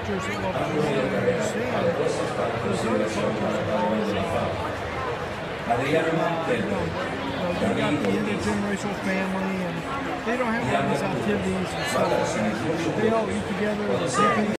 cultures that love to understand those other cultures are always you got the intergenerational family, and they don't have all these activities and stuff. They all eat together.